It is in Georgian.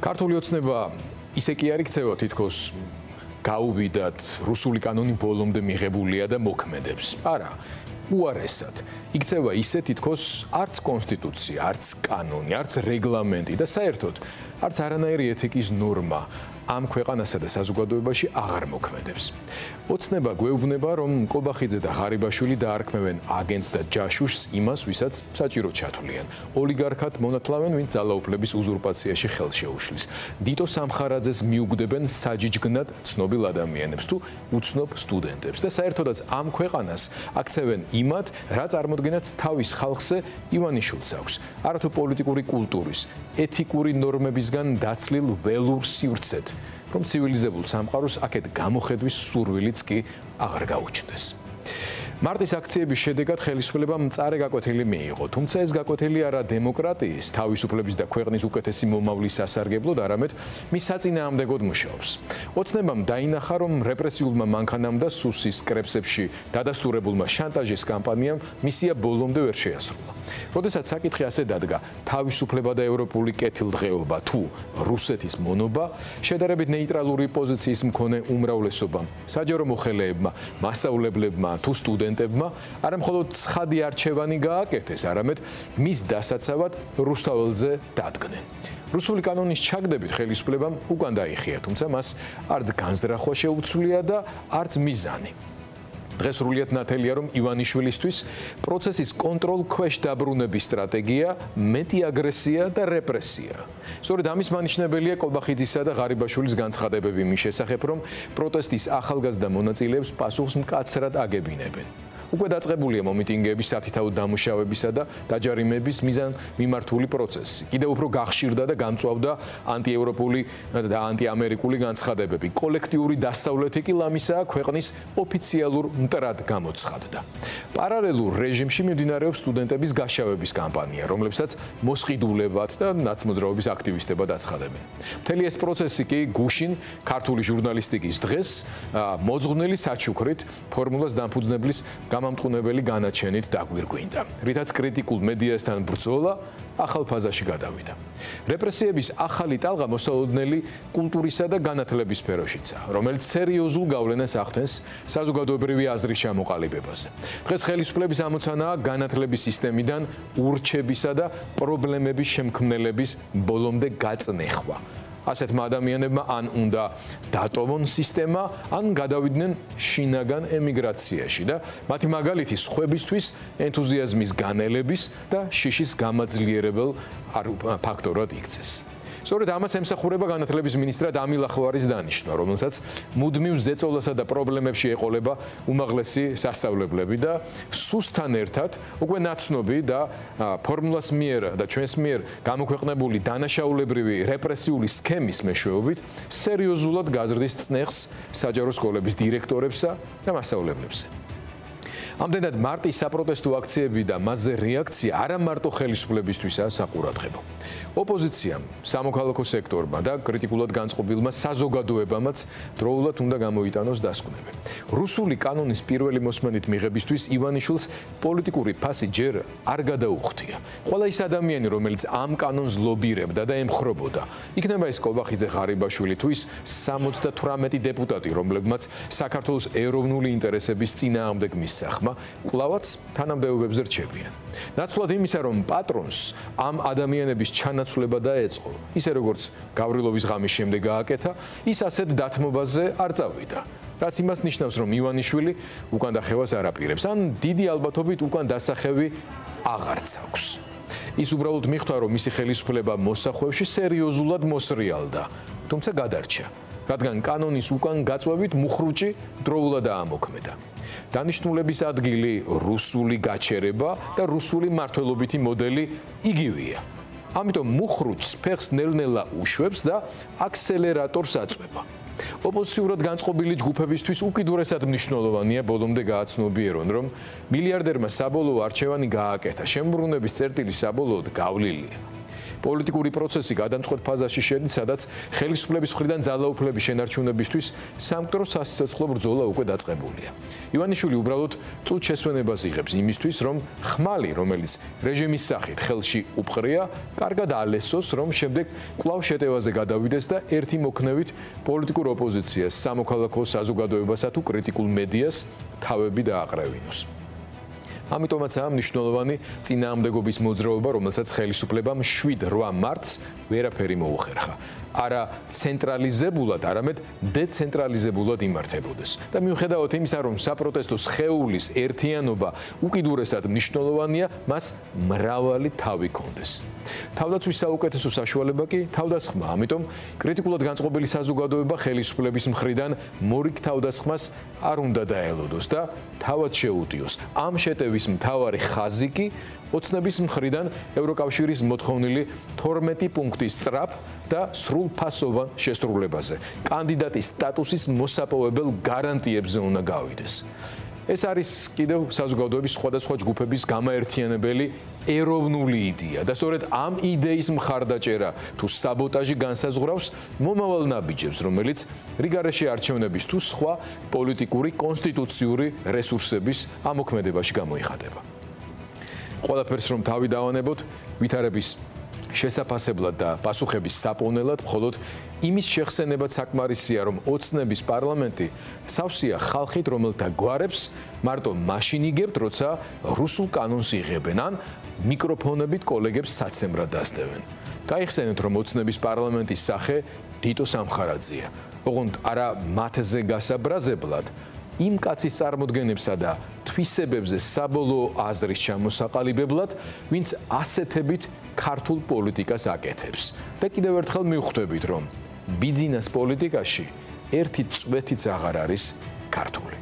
ქართული ოცნება ისე კი არ იქცევა თითქოს გაუვიდათ რუსული კანონი ბოლომდე მიღებულია და მოქმედებს. არა, უარესად. იქცევა ისე თითქოს არც კონსტიტუცია, არც კანონი, არც რეგლამენტი და საერთოდ არც არანაირი ეთიკის ნორმა ამ ქვეყანასა და საზოგადოებაში აღარ მოქმედებს. ოცნება გვეუბნება, რომ კობახიძე და ღარიბაშვილი დაარქმევენ აგენტს და ჯაშუშს იმას, ვისაც საჭირო ჩათვლიან. ოლიგარქად მონათლავენ, ვინც ძალაუფლების უზურპაციაში ხელს შეუშლის. დიტო სამხარაძეს მიუგდებენ საჯიჯგნად ცნობილ ადამიანებს თუ უცნობ სტუდენტებს და საერთოდაც ამ ქვეყანას აქცევენ იმად, რა წარმოდგენაც თავის ხალხზე ივანიშვილს აქვს. არათუ პოლიტიკური კულტურის, ეთიკური ნორმებისგან დაცლილ ველურ სივრცეთ, რომ ცივილიზებულ სამყაროს აქეთ გამოხედვის სურვილიც კი აღარ გაუჩნდეს. მარტის აქციების შედეგად ხელისუფლებამ მწარე გაკვეთილი მიიღო, თუმცა ეს გაკვეთილი არა დემოკრატიის, თავისუფლების და ქვეყნის უკეთესი მომავლის სასარგებლოდ, არამედ მის საწინააღმდეგოდ მუშაობს. ოცნებამ დაინახა, რომ რეპრესიულმა მანქანამ და სუსის კრებსებში დადასტურებულმა შანტაჟის კამპანიამ მისია ბოლომდე ვერ შეასრულა. როდესაც საკითხი ასე დადგა, თავისუფლება და ევროპული კეთილდღეობა თუ რუსეთის მონობა, შედარებით ნეიტრალური პოზიციის მქონე უმრავლესობამ, საჯარო მოხელეებმა, მასწავლებლებმა თუ სტუდენტებმა არა მხოლოდ ცხადი არჩევანი გააკეთეს, არამედ მის დასაცავად რუსთაველზე დადგნენ. რუსული კანონის ჩაგდებით ხელისუფლებამ უკან დაიხია, თუმცა მას არც განზრახვა შეუცვლია და არც მიზანი. დღეს სრულიად ნათელია, რომ ივანიშვილისთვის პროცესის კონტროლ ქვეშ დაბრუნების სტრატეგია მეტი აგრესია და რეპრესია. სწორედ ამის მანიშნებელია კობახიძისა და ღარიბაშვილის განცხადებები მის შესახებ, რომ პროტესტის ახალგაზრდა მონაწილეებს პასუხს მკაცრად აგებინებენ. უკვე დაწყებულია მომიტინგეების სათითაო დამუშავებისა და დაჯარიმების მიზანმიმართული პროცესი. კიდევ უფრო გახშირდა და გამწვავდა ანტიევროპული და ანტიამერიკული განცხადებები. კოლექტიური დასავლეთი კი ლამისაა ქვეყნის ოფიციალურ მტრად გამოცხადდა. პარალელურ რეჟიმში მიმდინარეობს სტუდენტების გაშავების კამპანია, რომლებსაც მოსყიდულებად და ნაცმოძრაობის აქტივისტებად აცხადებენ. მთელი ეს პროცესი კი გუშინ ქართული ჟურნალისტიკის დღეს მოძღვნილი საჩუქრით ფორმულას დამფუძნებლის გამამტყუნებელი განაჩენით დაგვირგვინდა, რითაც კრიტიკულ მედიასთან ბრძოლა ახალ ფაზაში გადავიდა. რეპრესიების ახალი ტალღა მოსალოდნელი კულტურისა და განათლების სფეროშიცაა, რომელიც სერიოზულ გავლენას ახდენს საზოგადოებრივი აზრის ჩამოყალიბებაზე. დღეს ხელისუფლების ამოცანაა განათლების სისტემიდან ურჩებისა და პრობლემების შემქმნელების ბოლომდე გაწნეხვა. ასეთმა ადამიანებმა ან უნდა დატოვონ სისტემა, ან გადავიდნენ შინაგან ემიგრაციაში და მათი მაგალითი სხვებისთვის ენთუზიაზმის განელების და შიშის გამაძლიერებელ ფაქტორად იქცეს. სწორედ ამას ემსახურება განათლების მინისტრად ამილ ახვარის დანიშვნა, რომელსაც მუდმივ ზეწოლასა და პრობლემებში ეყოლება უმაღლესი სასწავლებლები და სუსთან ერთად უკვე ნაცნობი და ფორმულას მიერ და ჩვენს მიერ გამოქვეყნებული დანაშაულებრივი რეპრესიული სქემის მეშვეობით სერიოზულად გაზრდის წნეხს საჯარო სკოლების დირექტორებსა და მასწავლებლებსა. ამდენად მარტის საპროტესტო აქციები და მასზე რეაქცია არა მარტო ხელისუფლებისთვისაა საყურადღებო. ოპოზიციამ, სამოქალაქო სექტორმა და კრიტიკულად განწყობილმა საზოგადოებამაც დროულად უნდა გამოიტანოს დასკვნები. რუსული კანონის პირველი მოსმენით მიღებისთვის ივანიშვილს პოლიტიკური ფასი ჯერ არ გადაუხდია. ყველა ის ადამიანი, რომელიც ამ კანონს ლობირებდა და ემხრობოდა, იქნება ეს კობახიძე, ღარიბაშვილი თუ ის 78 დეპუტატი, რომლებმაც საქართველოს ეროვნული ინტერესების წინააღმდეგ მისცახმა, კვლავაც თანამდებობებზე რჩებიან. ნაცვლად იმისა, რომ პატრონს ამ ადამიანების ჩანაცვლება დაეწყო, ისე როგორც გავრილოვის ღამის შემდეგ გააკეთა, ის ასეთ დათმობაზე არ წავიდა. რაც იმას ნიშნავს, რომ ივანიშვილი უკან დახევას არ აპირებს, ან დიდი ალბათობით უკან დასახევი აღარც აქვს. ის უბრალოდ მიხვდა, რომ მისი ხელისუფლება მოსახვევში სერიოზულად მოსრიალდა, თუმცა გადარჩა, რადგან კანონის უკან გაწვევით მუხრუჭი დროულად აამოქმედა. დანიშნულების ადგილი რუსული გაჩერება და რუსული მმართველობითი მოდელი იგივეა. ამიტომ მუხრუჭს ფეხს ნელ-ნელა უშვებს და აქსელერატორს აწვება. ოპოზიციურად განწყობილი ჯგუფებისთვის უკიდურესად მნიშვნელოვანია ბოლომდე გააცნობიერონ, რომ მილიარდერმა საბოლოო არჩევანი გააკეთა, შემბრუნების წერტილი საბოლოოდ გავლილია. პოლიტიკური პროცესი გადამწყვეტ ფაზაში შედის, სადაც ხელისუფლების მხრიდან ძალაუფლების შენარჩუნებისთვის სამკვდრო სასიცოცხლო ბრძოლა უკვე დაწყებულია. ივანიშვილი უბრალოდ წუთ შესვენებას იღებს იმისთვის, რომ ხმალი, რომელიც რეჟიმის სახით ხელში უპყრია, კარგად ალესოს, რომ შემდეგ კვლავ შეტევაზე გადავიდეს და ერთი მოქნევით პოლიტიკურ ოპოზიციას, სამოქალაქო საზოგადოებასა თუ კრიტიკულ მედიას თავები დააყრევინოს. ამიტომაცაა მნიშვნელოვანი წინააღმდეგობის მოძრაობა, რომელსაც ხელისუფლებამ 7-8 მარტს ვერაფერი მოუხერხა. არა ცენტრალიზებულად, არამედ დეცენტრალიზებულად იმართებოდეს. და მიუხედავად იმისა, რომ საპროტესტო სხეულის ერთიანობა უკიდურესად მნიშვნელოვანია, მას მრავალი თავი ჰქონდეს. თავდაცვის საუკეთესო საშუალება კი თავდასხმა, ამიტომ კრიტიკულად განწყობილი საზოგადოება ხელისუფლების მხრიდან მორიგ თავდასხმას არ უნდა დაელოდოს და თავად შეუტიოს. ამ შეტევის მთავარი ხაზი კი ოცნების მხრიდან ევროკავშირის მოთხოვნილი 12 პუნქტის სწრაფ და სრულფასოვან შესრულებაზე, კანდიდატის სტატუსის მოსაპოვებელ გარანტიებზე უნდა გავიდეს. ეს არის კიდევ საზოგადოების სხვადასხვა ჯგუფების გამაერთიანებელი ეროვნული იდეა და სწორედ ამ იდეის მხარდაჭერა თუ საბოტაჟი განსაზღვრავს მომავალ ნაბიჯებს, რომელიც რიგარეში არჩევნების თუ სხვა პოლიტიკური კონსტიტუციური რესურსების ამოქმედებაში გამოიხატება. ყველაფერს რომ თავი დავანებოთ, ვითარების შესაფასებლად და პასუხების საპოვნელად, მხოლოდ იმის შეხსენებად საკმარისია, რომ ოცნების პარლამენტი სავსეა ხალხით, რომელთა გვარებს მარტო მაშინ იგებთ, როცა რუსულ კანონს იღებენ, ან მიკროფონებით კოლეგებს საცემრად დასდევენ. გაიხსენეთ, რომ ოცნების პარლამენტის სახე დიტო სამხარაძეა. ოღონდ არა მათზე გასაბრაზებლად, იმ კაცის წარმოდგენებსა და თვისებებზე საბოლოო აზრის ჩამოსაყალიბებლად, ვინც ასეთებით ქართულ პოლიტიკას აკეთებს. და კიდევ ერთხელ მივხვდებით, რომ ბიძინას პოლიტიკაში ერთი წვეთიც აღარ არის ქართული.